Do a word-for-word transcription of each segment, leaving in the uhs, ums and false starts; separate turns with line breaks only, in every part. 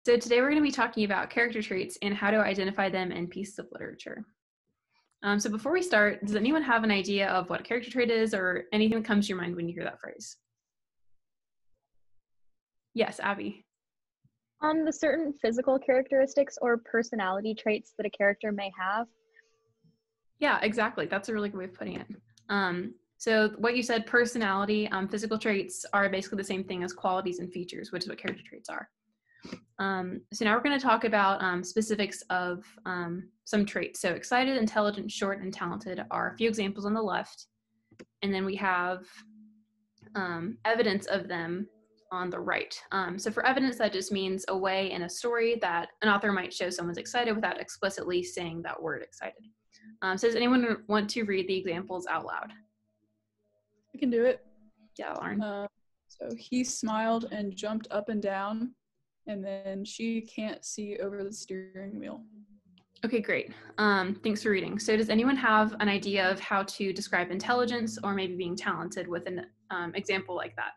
So today we're going to be talking about character traits and how to identify them in pieces of literature. Um, so before we start, does anyone have an idea of what a character trait is or anything that comes to your mind when you hear that phrase? Yes, Abby.
Um, the certain physical characteristics or personality traits that a character may have.
Yeah, exactly. That's a really good way of putting it. Um, so what you said, personality, um, physical traits are basically the same thing as qualities and features, which is what character traits are. Um, so now we're going to talk about um, specifics of um, some traits. So excited, intelligent, short, and talented are a few examples on the left. And then we have um, evidence of them on the right. Um, so for evidence, that just means a way in a story that an author might show someone's excited without explicitly saying that word excited. Um, so does anyone want to read the examples out loud?
I can do it.
Yeah, Lauren.
Uh, so he smiled and jumped up and down, and then she can't see over the steering wheel.
Okay, great. Um, thanks for reading. So does anyone have an idea of how to describe intelligence or maybe being talented with an um, example like that?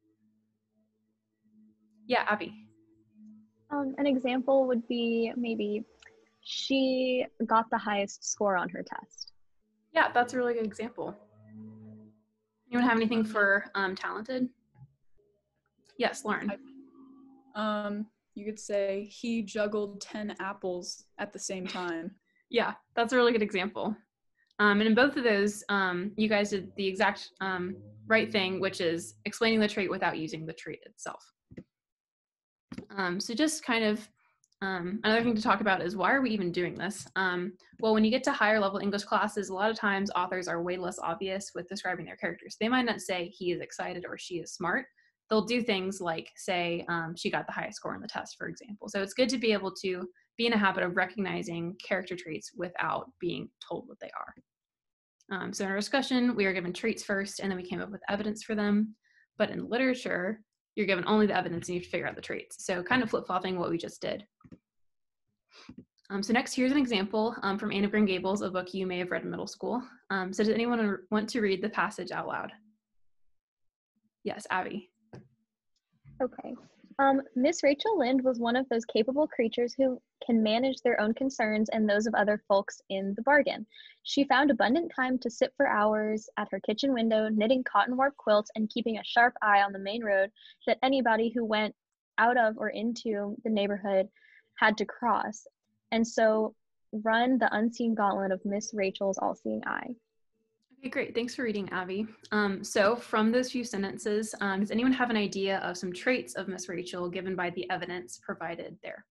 Yeah, Abby.
Um, an example would be maybe she got the highest score on her test.
Yeah, that's a really good example. Anyone have anything for um, talented? Yes, Lauren.
Um, you could say he juggled ten apples at the same time.
Yeah, that's a really good example. Um, and in both of those, um, you guys did the exact um, right thing, which is explaining the trait without using the trait itself. Um, so just kind of um, another thing to talk about is why are we even doing this? Um, well, when you get to higher level English classes, a lot of times authors are way less obvious with describing their characters. They might not say he is excited or she is smart. They'll do things like say um, she got the highest score on the test, for example. So it's good to be able to be in a habit of recognizing character traits without being told what they are. Um, so in our discussion, we were given traits first, and then we came up with evidence for them. But in literature, you're given only the evidence and you have to figure out the traits. So kind of flip-flopping what we just did. Um, so next, here's an example um, from Anne of Green Gables, a book you may have read in middle school. Um, so does anyone want to read the passage out loud? Yes, Abby.
Okay. Um, Miss Rachel Lynde was one of those capable creatures who can manage their own concerns and those of other folks in the bargain. She found abundant time to sit for hours at her kitchen window, knitting cotton warp quilts and keeping a sharp eye on the main road that anybody who went out of or into the neighborhood had to cross, and so run the unseen gauntlet of Miss Rachel's all-seeing eye.
Okay, great. Thanks for reading, Abby. Um, so from those few sentences, um, does anyone have an idea of some traits of Miss Rachel given by the evidence provided there?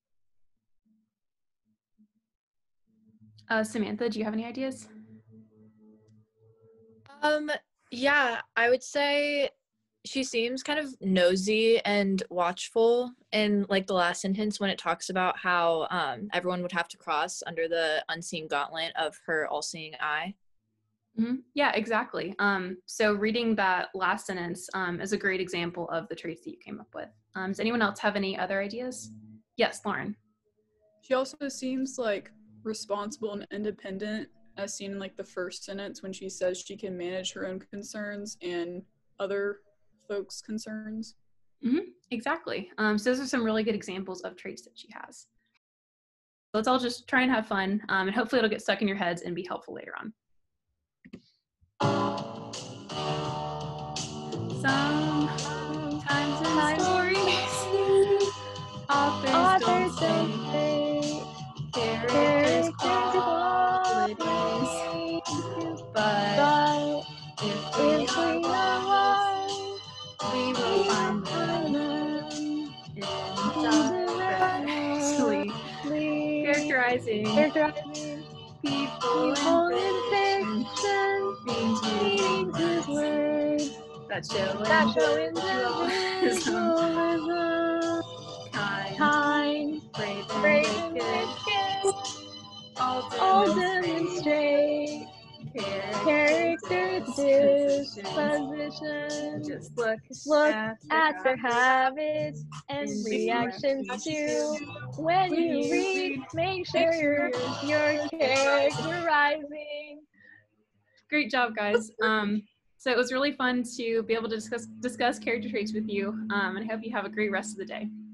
Uh, Samantha, do you have any ideas?
Um, yeah, I would say she seems kind of nosy and watchful in like the last sentence when it talks about how um, everyone would have to cross under the unseen gauntlet of her all-seeing eye.
Mm-hmm. Yeah, exactly. Um, so reading that last sentence um, is a great example of the traits that you came up with. Um, does anyone else have any other ideas? Yes, Lauren.
She also seems like responsible and independent, as seen in like the first sentence when she says she can manage her own concerns and other folks' concerns.
Mm-hmm. Exactly. Um, so those are some really good examples of traits that she has. Let's all just try and have fun, um, and hopefully it'll get stuck in your heads and be helpful later on. Sometimes in stories, authors,
Authors
don't say characters' qualities, but,
but
if we
if
are
we
wise,
are
we will find them indirectly characterizing
characterizing
people
people
in
in
fiction,
fiction,
beings using
beings whose
words
words
that show
that show
individualism,
individualism,
kind,
kind,
brave,
brave,
and
and
wicked,
wicked,
all
all
demonstrate
demonstrate
character
character
dispositions.
disposition.
Just look,
Look
at
at
their
their
habits
habits and
and
reactions
reactions
too. When
when
you
you
read,
read.
make sure you're, you're characterizing.
Great job, guys. Um, so it was really fun to be able to discuss discuss character traits with you, um, and I hope you have a great rest of the day.